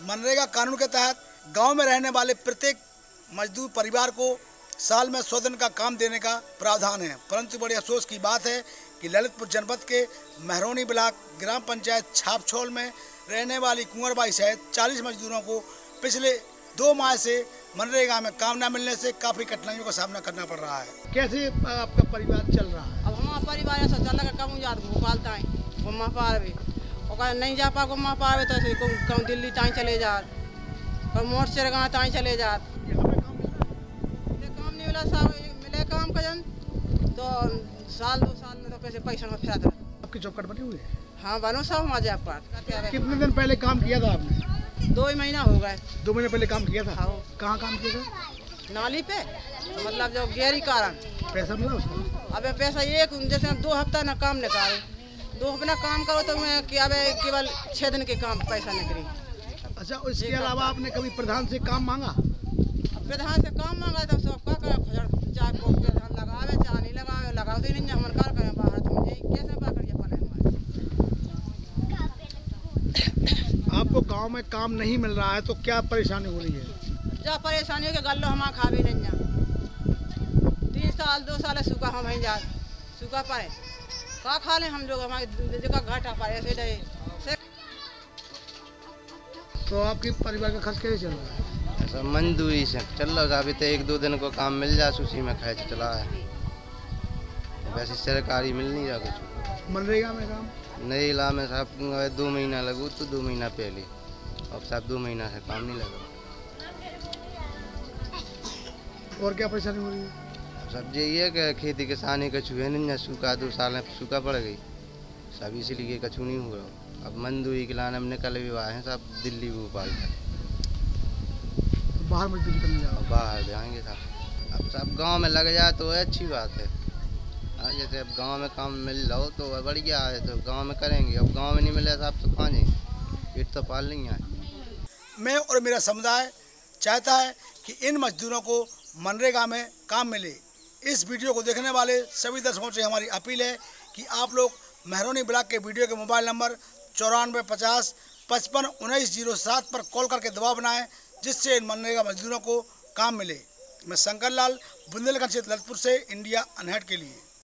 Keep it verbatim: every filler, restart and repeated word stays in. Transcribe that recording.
मनरेगा कानून के तहत गांव में रहने वाले प्रत्येक मजदूर परिवार को साल में सौ दिन का काम देने का प्रावधान है, परंतु बड़ी अफसोस की बात है कि ललितपुर जनपद के मेहरौनी ब्लॉक ग्राम पंचायत छापछोल में रहने वाली कुंवरबाई सहित चालीस मजदूरों को पिछले दो माह से मनरेगा में काम न मिलने से काफ़ी कठिनाइयों का सामना करना पड़ रहा है। कैसे आपका परिवार चल रहा है? अब हमारा परिवार ऐसा चल रहा है, कम जात भोपाल ताई घुमा पावे और नहीं जा पा घुमा पावे तो कहीं दिल्ली ताई चले जा, कहीं मोट चिरगांव ताई चले जा। काम नहीं मिला साहब, मिले काम का जन तो साल दो साल में तो कैसे पैसा में फिरा। आपकी चौकट बनी हुई है? हाँ बनो सब मजा पास। कितने दिन पहले काम किया था आपने? दो ही महीना हो गए। दो महीने पहले काम किया था? हाँ। कहाँ काम किया था? नाली पे, मतलब जो गैरी कारण। पैसा मिला उसको? अबे पैसा एक जैसे दो हफ्ता ना काम निकालो, दो हफ्ता काम करो तो मैं कि अबे केवल छः दिन के काम पैसा निकली। अच्छा, इसके अलावा आपने कभी प्रधान से काम मांगा? प्रधान से काम मांगा तो सब क्या करें, चाहे को प्रधान लगावे चाहे नहीं लगावे, लगाओ तो नहीं हमारे कार करें बाहर तो मुझे कैसे बात करिए पड़े हमारे। आपको गांव में काम नहीं मिल रहा है तो क्या परेशानी हो रही है? जा परेशानी हो के गल्लो हमारा खा भी नहीं जा, तीन साल दो साल सूखा हम ही जा सूखा पाए का खा लें हम लोग, हमारे जगह घाटा पाए ऐसे रहे। तो आपके परिवार का खर्च कैसे चल रहा है? ऐसा मजदूरी से चल रहा है, अभी तो एक दो दिन को काम मिल जाए उसी में खर्च चला है, वैसे सरकारी मिल नहीं रहा कुछ। मनरेगा में काम नहीं ला में साहब दो महीना लगू तो दो महीना पहले, अब साहब दो महीना से काम नहीं लगा। और क्या परेशानी हो रही है? सब यही है कि खेती किसानी कछू है नहीं, सूखा दो साल में सूखा पड़ गई सब, इसीलिए कछू नहीं हो रहा। अब मजदूरी के लाने में निकल भी आए हैं सब दिल्ली भोपाल तक, बाहर मजदूरी करने जाओ? बाहर जाएंगे साहब। अब सब गांव में लग जाए तो अच्छी बात है, जैसे अब गांव में काम मिल रहा हो तो बढ़िया है, तो गांव में करेंगे। अब गांव में नहीं मिले साहब तो खाने पेट तो पाल नहीं है। मैं और मेरा समुदाय चाहता है कि इन मजदूरों को मनरेगा में काम मिले। इस वीडियो को देखने वाले सभी दर्शकों से हमारी अपील है कि आप लोग मेहरौनी ब्लॉक के वीडियो के मोबाइल नंबर चौरानवे पचास पचपन उन्नीस जीरो सात पर कॉल करके दबाव बनाएं, जिससे इन मनरेगा मजदूरों को काम मिले। मैं शंकरलाल बुंदेलखंड से ललितपुर से इंडिया अनहर्ड के लिए।